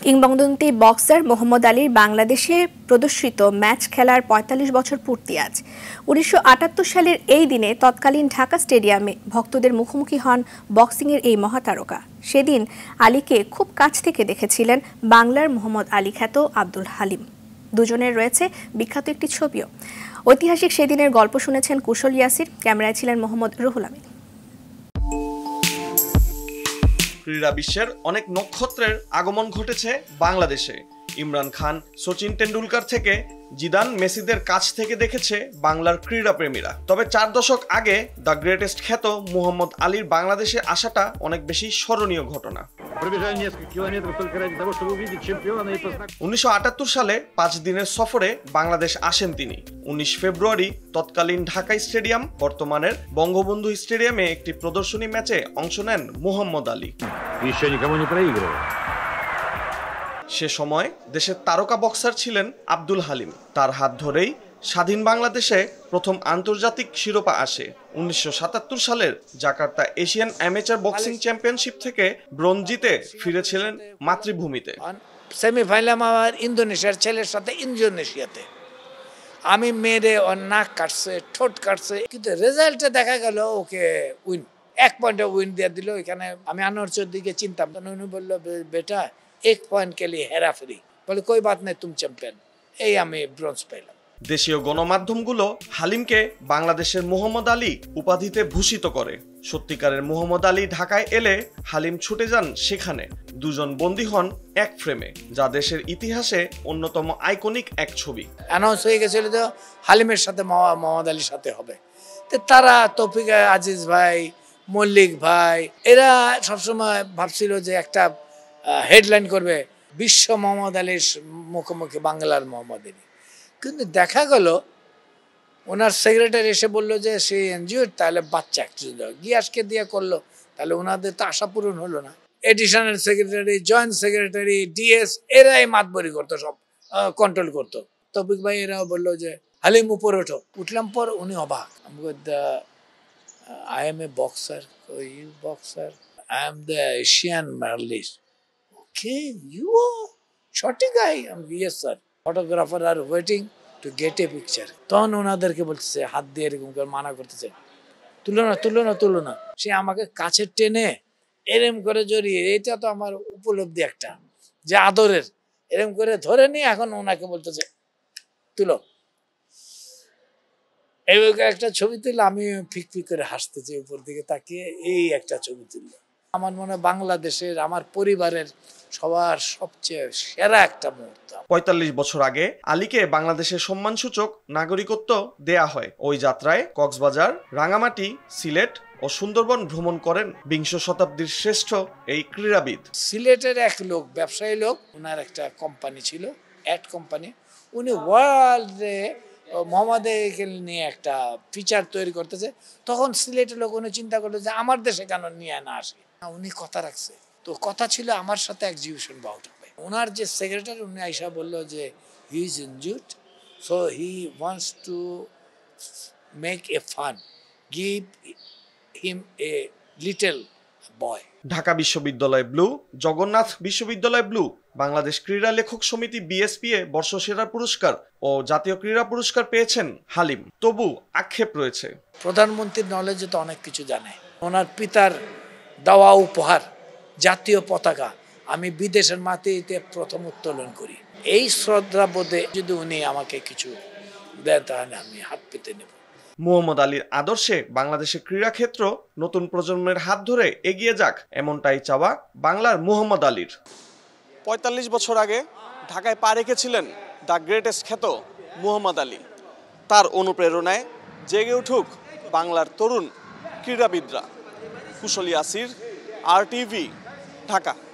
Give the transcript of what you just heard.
কিংবদন্তি boxer Muhammad আলীর বাংলাদেশে প্রদর্শিত ম্যাচ খেলার ৪৫ বছর পূর্তি আজ। ১৯৭৮ সালের এই দিনে তৎকালীন ঢাকা স্টেডিয়ামে ভক্তদের মুখোমুখি হন বক্সিংয়ের এই মহাতারকা। সেদিন আলীকে খুব কাছ থেকে দেখেছিলেন বাংলার মোহাম্মদ আলী খ্যাত আব্দুল হালিম। দুজনের রয়েছে বিখ্যাত একটি ছবিও। ঐতিহাসিক সেদিনের গল্প শুনেছেন কুশল ইয়াসির, ক্যামেরায় ছিলেন মোহাম্মদ রুহুল আমিন। ক্রীড়া বিশ্বের অনেক নক্ষত্রের আগমন ঘটেছে বাংলাদেশে। ইমরান খান, সচিন টেন্ডুলকার থেকে জিদান, মেসিদের কাছ থেকে দেখেছে বাংলার ক্রীড়া প্রেমীরা। তবে ৪ দশক আগে দ্য গ্রেটেস্ট খ্যাত মোহাম্মদ আলীর বাংলাদেশে আসাটা অনেক বেশি স্মরণীয় ঘটনা। ১৯৭৮ সালে ৫ দিনের সফরে বাংলাদেশ আসেন তিনি। ১৯ ফেব্রুয়ারি তৎকালীন ঢাকা স্টেডিয়াম, বর্তমানের বঙ্গবন্ধু স্টেডিয়ামে একটি প্রদর্শনী ম্যাচে অংশ নেন মোহাম্মদ আলী। সে সময় দেশের তারকা বক্সার ছিলেন আব্দুল হালিম। তার হাত ধরেই স্বাধীন বাংলাদেশে প্রথম আন্তর্জাতিক শিরোপা আসে। ১৯৭৭ সালের Jakarta Asian amateur boxing championship থেকে ব্রোঞ্জ জিতে ফিরেছিলেন মাতৃভূমিতে। সেমিফাইনাল আমার ইন্দোনেশিয়ার ছেলের সাথে ইন্দোনেশিয়াতে আমি মেরে ওর নাক কাটছে, ঠোঁট কাটছে, কিন্তু রেজাল্টে দেখা গেল ওকে উইন, 1 পয়েন্টে উইন দিয়ে দিল। এখানে আমি আনোয়ার দিকে চিন্তাম, উনি বললো বেটা 1 পয়েন্ট কে লিয়ে হেরাফেরি, বলে কই বাত নেই, তুমি চ্যাম্পিয়ন। এই আমি ব্রোঞ্জ পেলাম। দেশীয় গণমাধ্যমগুলো হালিমকে বাংলাদেশের মোহাম্মদ আলী উপাধিতে ভূষিত করে। সত্যিকারের মোহাম্মদ আলী ঢাকায় এলে হালিম ছুটে যান সেখানে। দুজন বন্দী হন এক ফ্রেমে, যা দেশের ইতিহাসে অন্যতম আইকনিক এক ছবি। অ্যানাউন্স হয়ে গেছিল যে হালিমের সাথে মোহাম্মদ আলীর সাথে হবে। তো তারা তৌফিক আজিজ ভাই, মল্লিক ভাই, এরা সবসময় ভাবছিল যে একটা হেডলাইন করবে, বিশ্ব মোহাম্মদ আলীর মুখোমুখি বাংলার মোহাম্মদ আলী। কিন্তু দেখা গেল ওনার সেক্রেটারি এসে বললো যে সে এনজিওর, তাহলে বাচ্চা একটু গিয়াসকে দিয়ে করলো, তাহলে ওনাদের তো আশা পূরণ হলো না। Additional secretary, joint secretary, DS এরাই মাতবরি করতো, সব কন্ট্রোল করতো। তৌফিক ভাই এরাও বললো যে হালিম উপরে ওঠো। উঠলাম পর উনি অবাক, I am a boxer, you boxer, I am the Asian medallist. Okay, you are shorty guy? Yes sir, photographer are waiting to get a picture. তখন ওনাদেরকে বলতেছে, হাত দিয়ে এরকম করে মানা করতেছে, তুলো না তুলো না তুলো না। সে আমাকে কাছে টেনে এরম করে জড়িয়ে, এটা তো আমার উপলব্ধি একটা যে আদরের, এরম করে ধরে নিয়ে এখন ওনাকে বলতেছে তুলো। এই একটা ছবি তুললে আমি ফিক ফিক করে হাসতেছি উপর দিকে তাকিয়ে, এই একটা ছবি তুললো। আমার মনে হয় বাংলাদেশের, আমার পরিবারের সবার সবচেয়ে সেরা একটা মুহূর্ত। ৪৫ বছর আগে আলীকে বাংলাদেশের সম্মানসূচক নাগরিকত্ব দেয়া হয়। ওই যাত্রায় কক্সবাজার, রাঙামাটি, সিলেট ও সুন্দরবন ভ্রমণ করেন বিংশ শতাব্দীর শ্রেষ্ঠ এই ক্রীড়াবিদ। সিলেটের এক লোক, ব্যবসায়ী লোক, ওনার একটা কোম্পানি ছিল, অ্যাড কোম্পানি। উনি ওয়ার্ল্ডে মোহাম্মদ আলীকে নিয়ে একটা ফিচার তৈরি করতেছে। তখন সিলেটের লোক উনি চিন্তা করলো যে আমার দেশে কেন নিয়ে না আসে। উনি কথা রাখছে, তো কথা ছিল আমার সাথে এক্সিবিশন বাউট হবে। ওনার যে সেক্রেটারি, উনি আইসা বললো যে he is injured, so he wants to make a fun, give him a little boy. Dhaka বিশ্ববিদ্যালয় ব্লু, জগন্নাথ বিশ্ববিদ্যালয় ব্লু, বাংলাদেশ ক্রীড়া লেখক সমিতি বিএসপিএ বর্ষসেরা পুরস্কার ও জাতীয় ক্রীড়া পুরস্কার পেয়েছেন হালিম। তবু আক্ষেপ রয়েছে। প্রধানমন্ত্রীর নলেজে তো অনেক কিছু জানে। ওনার পিতার দেওয়া উপহার জাতীয় পতাকা আমি বিদেশের মাটিতে প্রথম উত্তোলন করি। এই শ্রদ্ধাবোধে যদি উনি আমাকে কিছু দেন, তাহলে আমি হাত পেতে নেব। মোহাম্মদ আলীর আদর্শে বাংলাদেশের ক্রীড়াক্ষেত্র নতুন প্রজন্মের হাত ধরে এগিয়ে যাক, এমনটাই চাওয়া বাংলার মোহাম্মদ আলীর। ৪৫ বছর আগে ঢাকায় পা রেখেছিলেন দ্য গ্রেটেস্ট খ্যাত মোহাম্মদ আলী। তার অনুপ্রেরণায় জেগে উঠুক বাংলার তরুণ ক্রীড়াবিদরা। কুশল ইয়াসির, RTV, ঢাকা।